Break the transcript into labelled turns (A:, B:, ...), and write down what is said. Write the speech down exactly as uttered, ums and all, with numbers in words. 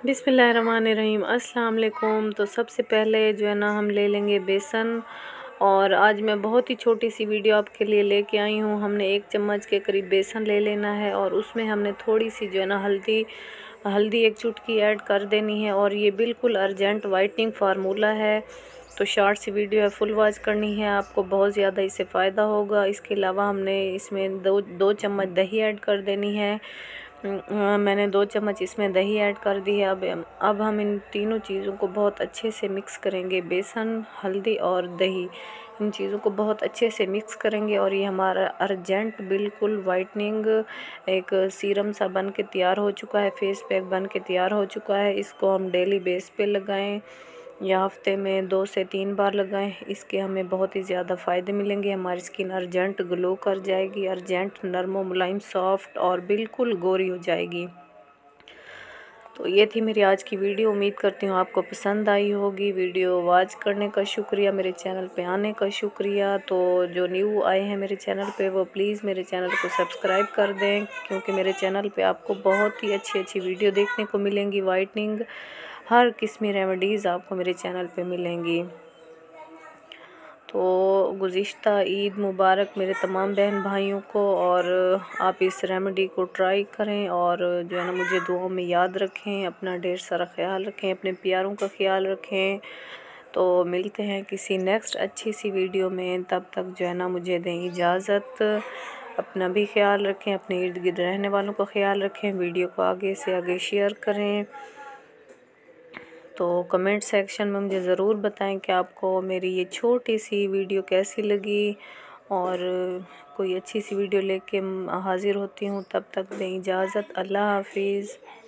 A: बिस्मिल्लाहिर्रहमानिर्रहीम। अस्सलाम वालेकुम। तो सबसे पहले जो है ना हम ले लेंगे बेसन। और आज मैं बहुत ही छोटी सी वीडियो आपके लिए लेके आई हूँ। हमने एक चम्मच के करीब बेसन ले लेना है और उसमें हमने थोड़ी सी जो है ना हल्दी हल्दी एक चुटकी ऐड कर देनी है। और ये बिल्कुल अर्जेंट वाइटनिंग फार्मूला है, तो शॉर्ट सी वीडियो है, फुल वॉच करनी है आपको, बहुत ज़्यादा इससे फ़ायदा होगा। इसके अलावा हमने इसमें दो दो चम्मच दही ऐड कर देनी है। अ, मैंने दो चम्मच इसमें दही ऐड कर दी है। अब अब हम इन तीनों चीज़ों को बहुत अच्छे से मिक्स करेंगे। बेसन, हल्दी और दही, इन चीज़ों को बहुत अच्छे से मिक्स करेंगे और ये हमारा अर्जेंट बिल्कुल वाइटनिंग एक सीरम सा बन के तैयार हो चुका है, फेस पैक बन के तैयार हो चुका है। इसको हम डेली बेस पे लगाएं या हफ्ते में दो से तीन बार लगाएं। इसके हमें बहुत ही ज़्यादा फ़ायदे मिलेंगे। हमारी स्किन अर्जेंट ग्लो कर जाएगी, अर्जेंट नरम मुलायम सॉफ्ट और बिल्कुल गोरी हो जाएगी। तो ये थी मेरी आज की वीडियो। उम्मीद करती हूँ आपको पसंद आई होगी। वीडियो वॉच करने का शुक्रिया, मेरे चैनल पे आने का शुक्रिया। तो जो न्यू आए हैं मेरे चैनल पे वो प्लीज़ मेरे चैनल को सब्सक्राइब कर दें, क्योंकि मेरे चैनल पे आपको बहुत ही अच्छी अच्छी वीडियो देखने को मिलेंगी। वाइटनिंग हर किस्म रेमेडीज़ आपको मेरे चैनल पे मिलेंगी। तो गुज़िश्ता ईद मुबारक मेरे तमाम बहन भाइयों को। और आप इस रेमेडी को ट्राई करें और जो है ना मुझे दुआओं में याद रखें। अपना ढेर सारा ख्याल रखें, अपने प्यारों का ख्याल रखें। तो मिलते हैं किसी नेक्स्ट अच्छी सी वीडियो में। तब तक जो है ना मुझे दें इजाज़त। अपना भी ख्याल रखें, अपने इर्द गिर्द रहने वालों का ख्याल रखें। वीडियो को आगे से आगे शेयर करें। तो कमेंट सेक्शन में मुझे ज़रूर बताएं कि आपको मेरी ये छोटी सी वीडियो कैसी लगी। और कोई अच्छी सी वीडियो लेके हाज़िर होती हूँ। तब तक दें इजाज़त। अल्लाह हाफिज़।